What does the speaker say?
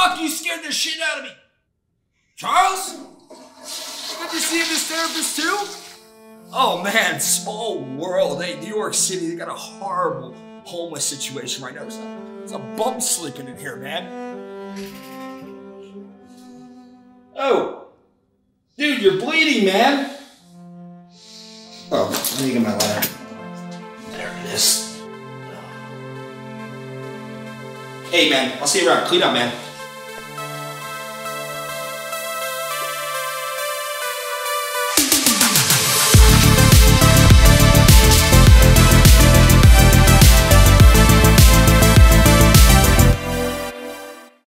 fuck, you scared the shit out of me. Charles? Good to see this therapist too? Oh man, small world. Hey, New York City, they got a horrible homeless situation right now. There's a bum sleeping in here, man. Oh, dude, you're bleeding, man. Oh, let me get my ladder. There it is. Hey, man, I'll see you around. Clean up, man.